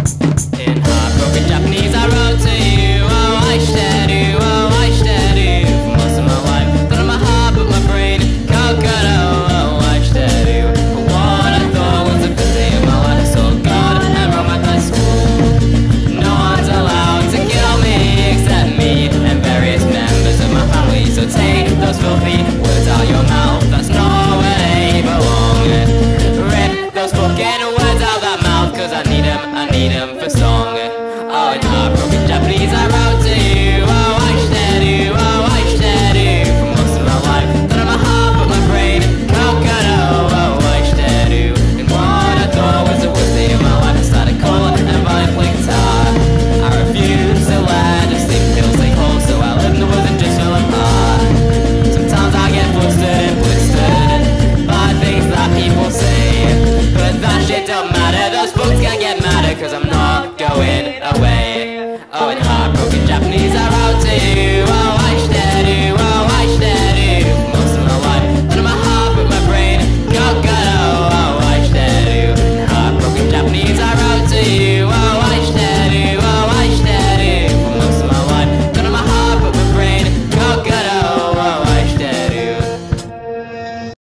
In heartbroken Japanese I wrote to you. Oh, I shiteru, oh, I shiteru. For most of my life, not in my heart but my brain. Kokoro, oh, I shiteru. For what I thought was the best day of my life. So God, and wrote my high school. No one's allowed to kill me except me and various members of my family. So take those filthy words out your mouth. That's not where they belong. Rip those fucking words out that mouth, cause I need them for song. Oh, in heartbroken Japanese I wrote